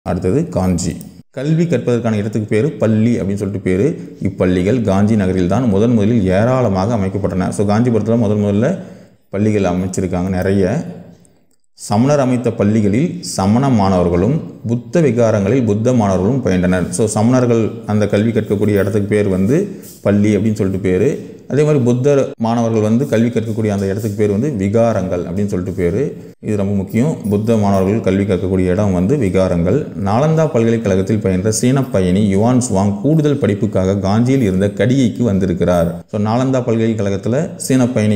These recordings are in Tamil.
அடுத்தது காஞ்சி. கல்வி கற்பதற்கான இடத்துக்கு பேர் பள்ளி அப்படின்னு சொல்லிட்டு பேர். இப்பள்ளிகள் காஞ்சி நகரில் தான் முதலில் ஏராளமாக அமைக்கப்பட்டன. ஸோ காஞ்சிபுரத்தில் முதல்ல பள்ளிகள் அமைச்சிருக்காங்க நிறைய. சமணர் அமைத்த பள்ளிகளில் சமண மாணவர்களும் புத்த விகாரங்களில் புத்த மாணவர்களும் பயின்றனர். ஸோ சமணர்கள் அந்த கல்வி கற்கக்கூடிய இடத்துக்கு பேர் வந்து பள்ளி அப்படின்னு சொல்லிட்டு பேர். அதே மாதிரி புத்தர் மாணவர்கள் கல்வி கற்கக்கூடிய அந்த இடத்துக்கு பேர் விகாரங்கள் அப்படின்னு சொல்லிட்டு பேர். இது ரொம்ப முக்கியம். புத்த மாணவர்கள் கல்வி கற்கக்கூடிய இடம் விகாரங்கள். நாலந்தா பல்கலைக்கழகத்தில் பயின்ற சீன பயணி யுவான் சுவாங் கூடுதல் படிப்புக்காக காஞ்சியில் இருந்த கடிகைக்கு வந்திருக்கிறார். ஸோ நாலந்தா பல்கலைக்கழகத்தில் சீன பயணி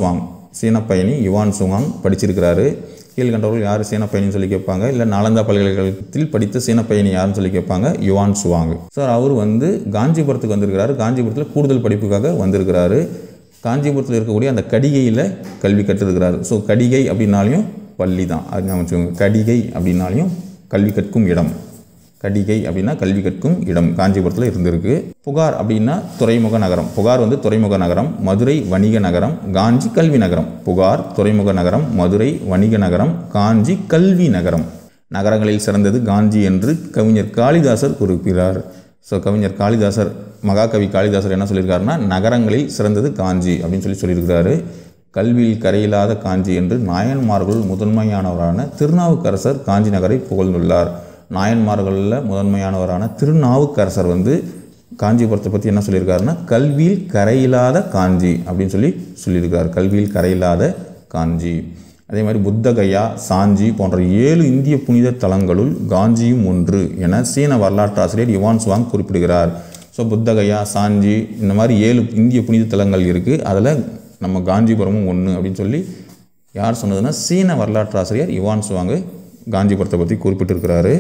யுவான் சுவாங் படிச்சிருக்கிறாரு. கீழ்கண்டவர்கள் யார் சீன பயணின்னு சொல்லி கேட்பாங்க. இல்லை நாலந்தா பல்கலைக்கழகத்தில் படித்த சீன பயணி யாருன்னு சொல்லி கேட்பாங்க. Yuan Chwang. ஸோ அவர் காஞ்சிபுரத்துக்கு வந்திருக்கிறாரு. காஞ்சிபுரத்தில் கூடுதல் படிப்புக்காக வந்திருக்கிறாரு. காஞ்சிபுரத்தில் இருக்கக்கூடிய அந்த கடிகையில் கல்வி கற்றிருக்கிறாரு. ஸோ கடிகை அப்படின்னாலையும் பள்ளி தான், அது நம்ம வச்சுக்கோங்க. கடிகை அப்படின்னாலையும் கல்வி கற்கும் இடம். கடிகை அப்படின்னா கல்வி கற்கும் இடம் காஞ்சிபுரத்தில் இருந்திருக்கு. புகார் அப்படின்னா துறைமுக நகரம். புகார் துறைமுக நகரம். மதுரை வணிக நகரம். காஞ்சி கல்வி நகரம். புகார் துறைமுக நகரம், மதுரை வணிக நகரம், காஞ்சி கல்வி நகரம். நகரங்களில் சிறந்தது காஞ்சி என்று கவிஞர் காளிதாசர் குறிப்பிட்டார். ஸோ கவிஞர் காளிதாசர், மகாகவி காளிதாசர் என்ன சொல்லியிருக்காருன்னா, நகரங்களில் சிறந்தது காஞ்சி அப்படின்னு சொல்லியிருக்கிறாரு. கல்வியில் கரையில்லாத காஞ்சி என்று நாயன்மார்கள் முதன்மையானவரான திருநாவுக்கரசர் காஞ்சி நகரை புகழ்ந்துள்ளார். நாயன்மார்களில் முதன்மையானவரான திருநாவுக்கரசர் காஞ்சிபுரத்தை பற்றி என்ன சொல்லியிருக்காருன்னா, கல்வியில் கரையில்லாத காஞ்சி அப்படின்னு சொல்லியிருக்கார். கல்வியில் கரையில்லாத காஞ்சி. அதே மாதிரி புத்தகயா, சாஞ்சி போன்ற 7 இந்திய புனித தலங்களுள் காஞ்சியும் ஒன்று என சீன வரலாற்று ஆசிரியர் யுவான் சுவாங் குறிப்பிடுகிறார். ஸோ புத்தகயா, சாஞ்சி இந்த மாதிரி 7 இந்திய புனித தலங்கள் இருக்குது. அதில் நம்ம காஞ்சிபுரமும் ஒன்று அப்படின்னு யார் சொன்னதுன்னா, சீன வரலாற்று ஆசிரியர் யுவான் சுவாங் காஞ்சிபுரத்தை பற்றி குறிப்பிட்டிருக்கிறாரு.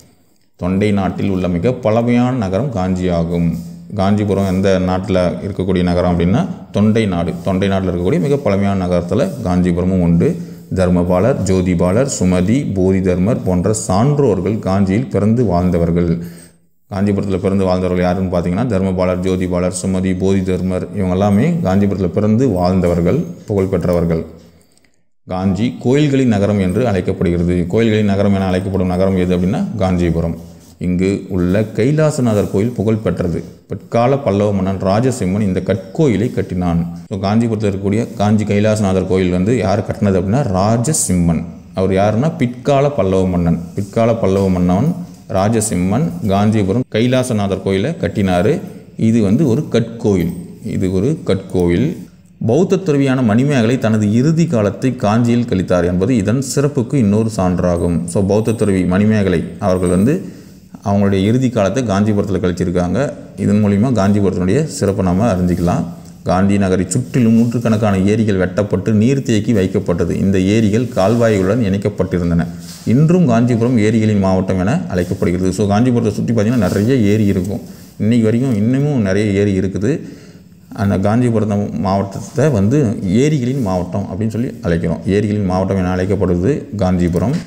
தொண்டை நாட்டில் உள்ள மிக பழமையான நகரம் காஞ்சி ஆகும். காஞ்சிபுரம் எந்த நாட்டில் இருக்கக்கூடிய நகரம் அப்படின்னா தொண்டை நாடு. தொண்டை நாட்டில் இருக்கக்கூடிய மிக பழமையான நகரத்தில் காஞ்சிபுரமும் உண்டு. தர்மபாலர், ஜோதிபாலர், சுமதி, போதி தர்மர் போன்ற சான்றோர்கள் காஞ்சியில் பிறந்து வாழ்ந்தவர்கள். காஞ்சிபுரத்தில் பிறந்து வாழ்ந்தவர்கள் யாருன்னு பார்த்தீங்கன்னா, தர்மபாலர், ஜோதிபாலர், சுமதி, போதி தர்மர் இவங்க எல்லாமே காஞ்சிபுரத்தில் பிறந்து வாழ்ந்தவர்கள், புகழ்பெற்றவர்கள். காஞ்சி கோயில்களின் நகரம் என்று அழைக்கப்படுகிறது. கோயில்களின் நகரம் என அழைக்கப்படும் நகரம் எது அப்படின்னா காஞ்சிபுரம். இங்கு உள்ள கைலாசநாதர் கோயில் புகழ் பெற்றது. பிற்கால பல்லவ மன்னன் ராஜசிம்மன் இந்த கற்கோயிலை கட்டினான். ஸோ காஞ்சிபுரத்தில் இருக்கக்கூடிய காஞ்சி கைலாசநாதர் கோயில் யார் கட்டினது அப்படின்னா ராஜசிம்மன். அவர் யாருன்னா பிற்கால பல்லவ மன்னன். பிற்கால பல்லவ மன்னன் ராஜசிம்மன் காஞ்சிபுரம் கைலாசநாதர் கோயிலை கட்டினார். இது ஒரு கற்கோயில். இது ஒரு கற்கோயில். பௌத்த துறவியான மணிமேகலை தனது இறுதி காலத்தை காஞ்சியில் கழித்தார் என்பது இதன் சிறப்புக்கு இன்னொரு சான்றாகும். ஸோ பௌத்த துறவி மணிமேகலை அவர்கள் அவங்களுடைய இறுதி காலத்தை காஞ்சிபுரத்தில் கழிச்சிருக்காங்க. இதன் மூலிமா காஞ்சிபுரத்தினுடைய சிறப்பை நம்ம அறிஞ்சிக்கலாம். காந்தி நகரை சுற்றிலும் நூற்றுக்கணக்கான ஏரிகள் வெட்டப்பட்டு நீர்த்தேக்கி வைக்கப்பட்டது. இந்த ஏரிகள் கால்வாய்களுடன் இணைக்கப்பட்டிருந்தன. இன்றும் காஞ்சிபுரம் ஏரிகளின் மாவட்டம் என அழைக்கப்படுகிறது. ஸோ காஞ்சிபுரத்தை சுற்றி பார்த்திங்கன்னா நிறைய ஏரி இருக்கும். இன்றைக்கி வரைக்கும் இன்னமும் நிறைய ஏரி இருக்குது. அந்த காஞ்சிபுரம் மாவட்டத்தை ஏரிகளின் மாவட்டம் அப்படின்னு அழைக்கிறோம். ஏரிகளின் மாவட்டம் என அழைக்கப்படுவது காஞ்சிபுரம்.